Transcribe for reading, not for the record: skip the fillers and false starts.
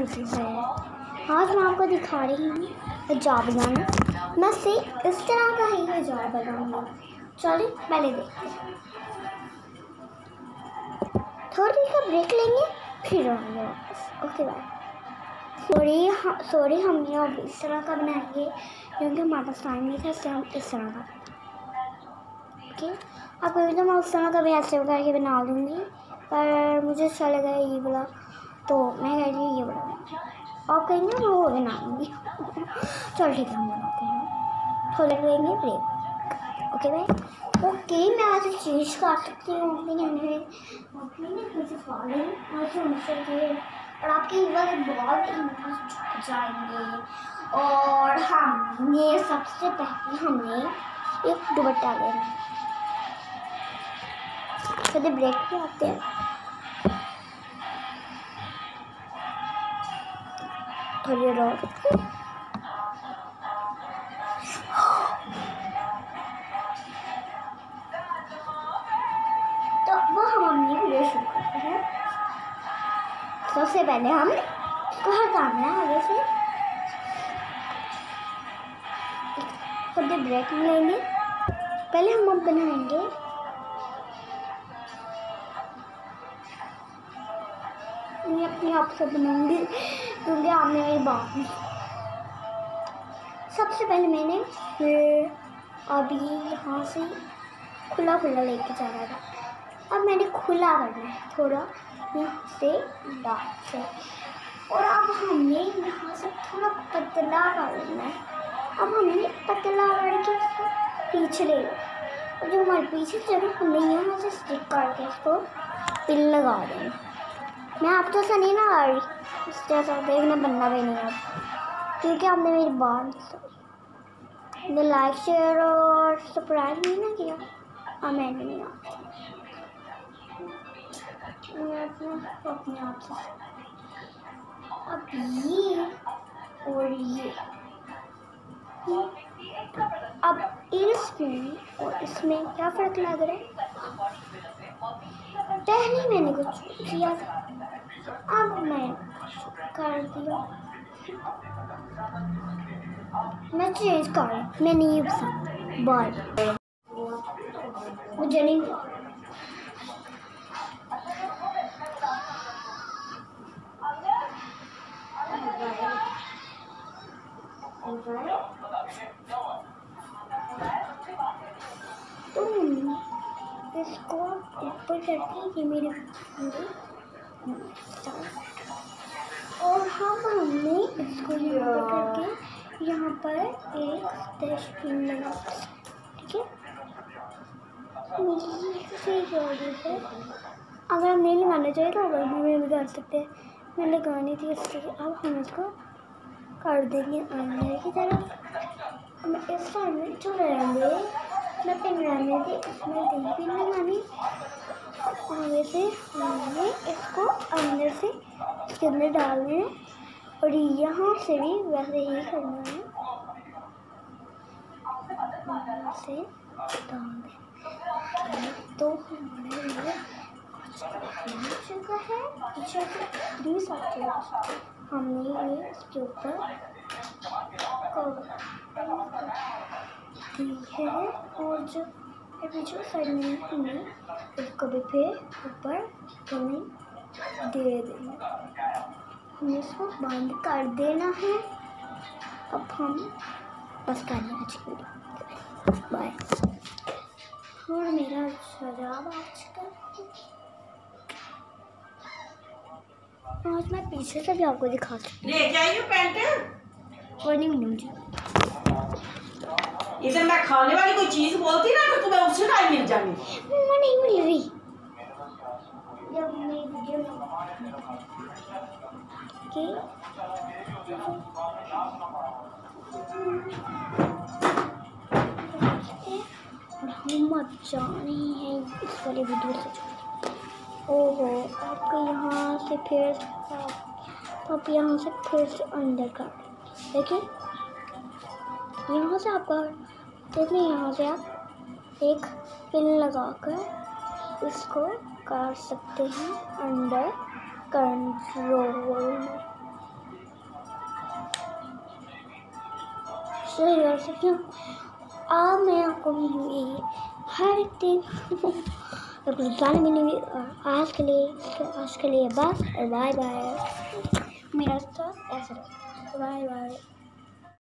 मज़े है। आज मैं आपको दिखा रही हूँ हिजाब बनाना। मैं से इस तरह का ही हिजाब बनाऊंगी। चलिए पहले देखते हैं। थोड़ी देर का ब्रेक लेंगे फिर आएंगे वापस। Okay bye. सॉरी हम ये अब इस तरह का बनाएंगे क्योंकि हमारे पास टाइम नहीं था, इसलिए हम इस तरह का। ओके, अब कभी तो मैं उस तरह का भी ऐसे करके बना लूँगी, पर मुझे अच्छा लगा ये वाला, तो मैं कह रही हूँ ये वाला। आप कहेंगे मैं वो बनाऊँगी। चल ठीक है, हम बनाते हैं। थोड़ी देर लेंगे ब्रेक। Okay bye. ओके, मैं आज चेंज कर सकती हूँ अपने कहने और आपके बहुत छुप जाएंगे। और हमने सबसे पहले हमें एक दुपट्टा लेना है। चलिए ब्रेक पे आते हैं। थोड़ी देर और तो वो हम अपनी वीडियो शुरू करते हैं। सबसे पहले हम इसको हटाना है आगे से। थोड़ी ब्रेक लेंगे। पहले हम अब बनाएंगे मैं अपने आप से बनाऊंगी क्योंकि आपने मेरी बात नहीं। सबसे पहले मैंने अभी यहाँ से खुला लेके जाना था। अब मैंने खुला करना है थोड़ा यहाँ से डार्क से, और अब हमने यहाँ से थोड़ा पतला करना है। अब हमने पतला करके इसको पीछे ले और जो हमारे पीछे जगह हमने यहाँ से स्टिक करके इसको पिन लगा देना। मैं आप तो ऐसा नहीं ना आ रही, इस जैसा देखना बनना भी नहीं आप, क्योंकि आपने मेरी बात ने लाइक शेयर और सब्सक्राइब नहीं ना किया। हाँ मैंने नहीं अपने आप से अब ये और ये अब इसमें और इसमें क्या फ़र्क लग रहा है? पहले मैंने कुछ किया था, अब मैं कर दिया। मैं चेंज कर रही, मैंने ये पसंद बाय मुझे नहीं तो इसको ऊपर करके ये मेरे और हमने इसको ऊपर करके यहाँ पर एक डस्टबिन लगा। ठीक है, अगर हम नहीं लगाना चाहिए तो अगर हम भी कर सकते हैं। मैं लगानी थी इसलिए अब हम इसको कर देंगे अंदर की तरफ। हम इस टाइम में जो रहेंगे मैं पिन रहने थी, इसमें तीन पिन लगानी। आगे से हमने इसको अंदर से इसके अंदर डालने और यहाँ से भी वैसे ही करना है, से डाल दें। तो हमारे लिए जगह है पीछे से हमने ये इसके ऊपर दी है और जो पीछे साइड में हमने इसको भी फिर ऊपर हमें दे देना। हमें इसको बंद कर देना है। अब हम बस करना चाहिए बाय। और मेरा शराब आज मैं पीछे से भी आपको दिखा सकती हूँ। लेके आई हूँ पैंट। कोई नहीं मिली मुझे। इधर मैं खाने वाली कोई चीज बोलती ना तो तुम्हें उसी टाइम मिल जानी। मम्मा नहीं मिल रही। जब मैं वीडियो मत जानी है इस वाले वीडियो से। ओहो, आपको यहाँ से फिर आप यहाँ से फिर से अंदर कर देखिए, यहाँ से आपका देखिए, यहाँ से आप एक पिन लगाकर इसको कर सकते हैं अंदर कंट्रोल। सही और सच अब मैं आपको मिलूँगी हर दिन और कुछ गाने मिलूँगी। और आज के लिए बस और बाय बाय। मेरा सब ऐसा बाय बाय।